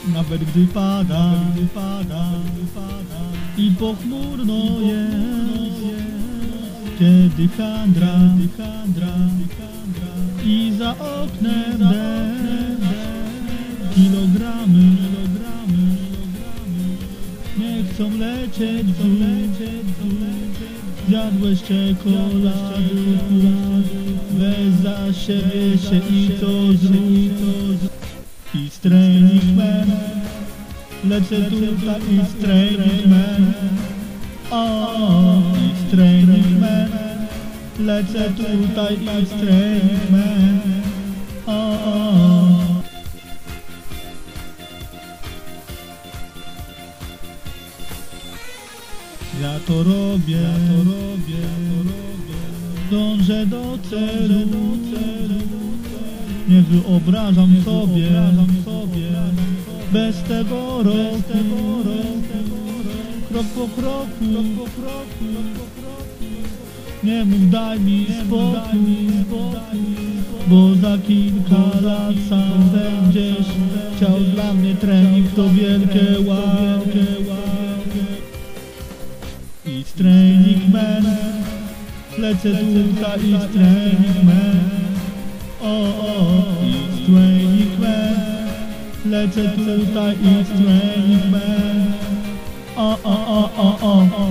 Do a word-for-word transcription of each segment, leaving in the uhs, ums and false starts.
Nawet gdy pada, gdy pada, i pochmurno jest, kiedy handra, i za oknem deszcz, kilogramy, nie chcą lecieć w dół. Zjadłeś czekolady, weź za siebie się i to zrób. It's training man, lecę tutaj, it's training man. O, it's training man, lecę tutaj, it's training man. O, o. Ja to robię, ja to robię, dążę do celu, nie wyobrażam sobie bez tego roku, krok po kroku, nie mów daj mi spokój, bo za kilka lat sam będziesz chciał dla mnie trening, to wielkie wow. It's training man, lecę tutaj, it's training man. O, o, it's training man, lecę tutaj, it's training man. O, o, o, o, o, o.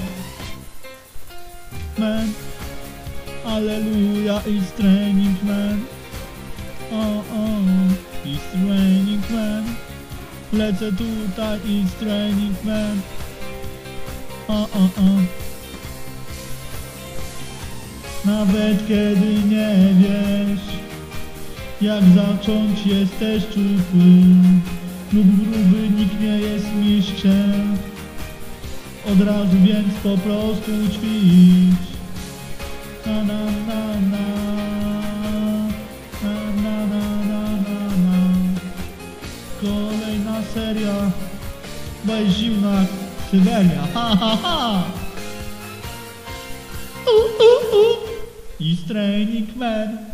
Man, alleluja, it's training man. O, o, it's training man, lecę tutaj, it's training man. O, o, o. Nawet kiedy nie wiesz, jak zacząć, jesteś czupły lub gruby, nikt nie jest mistrzem. Od razu więc po prostu ćwicz. Na na na na na na na na na na. Kolejna seria, bo jest zimno jak Syberia. Ha ha ha. Uh, uh, uh. It's training man.